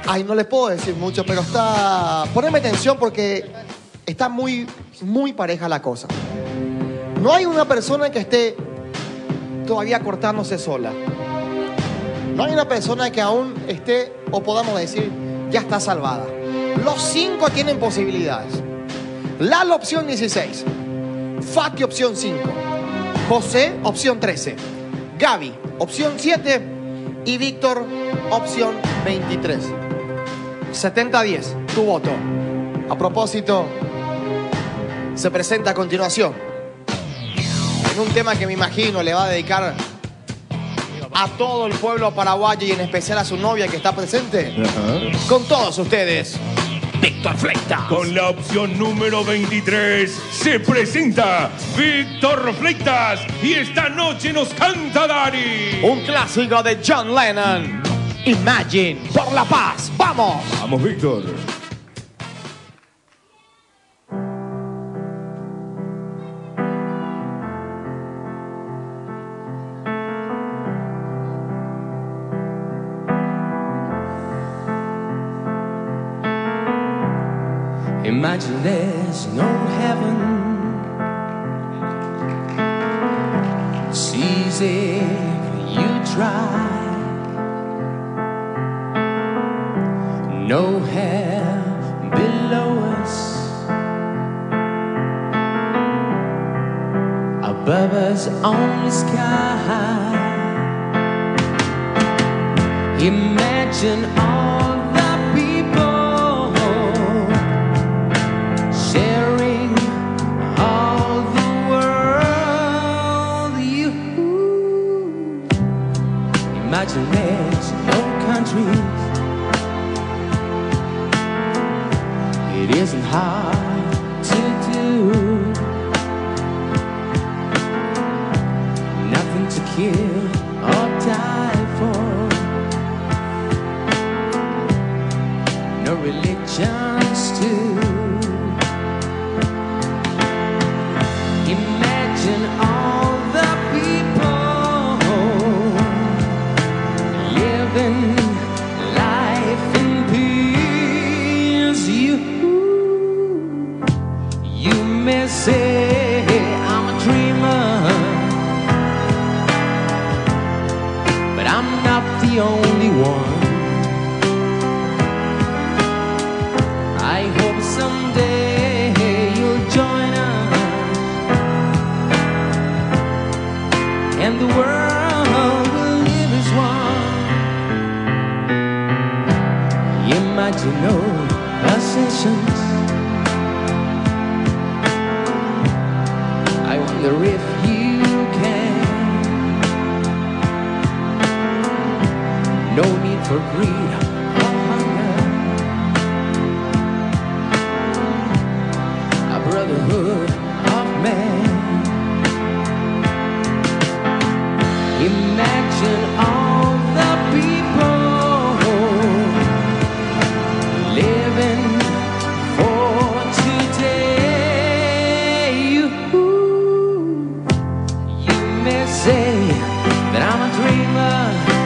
Ay, no les puedo decir mucho, pero está... Poneme atención porque está muy pareja la cosa. No hay una persona que esté todavía cortándose sola. No hay una persona que aún esté, o podamos decir, ya está salvada. Los 5 tienen posibilidades. Lalo, opción 16. Fati, opción 5. José, opción 13. Gaby, opción 7. Y Víctor, opción 23. 70-10, tu voto. A propósito, se presenta a continuación en un tema que me imagino le va a dedicar a todo el pueblo paraguayo y en especial a su novia que está presente. Con todos ustedes, Víctor Fleitas. Con la opción número 23 se presenta Víctor Fleitas y esta noche nos canta Dari. Un clásico de John Lennon. Imagine, por la paz. ¡Vamos! Vamos, Víctor. Imagine there's no heaven. It's easy if you try. No hell below us. Above us only sky. Imagine all the people sharing all the world. You imagine there's no countries. It isn't hard to do. Nothing to kill or die for. No religions too. Imagine all the people living life in peace. You may say I'm a dreamer, but I'm not the only one. I hope someday you'll join us and the world will live as one. Imagine no possessions. I wonder if you can. No need for greed or hunger. A brotherhood of man. Imagine all the people living for today. You may say that I'm a dreamer,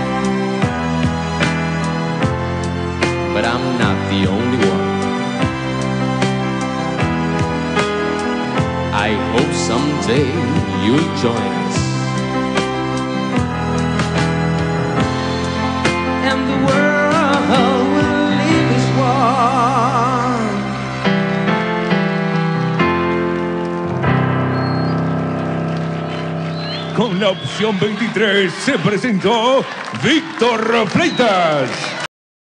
but I'm not the only one. I hope someday you'll join us and the world will live as one. Con la opción 23 se presentó Víctor Fleitas.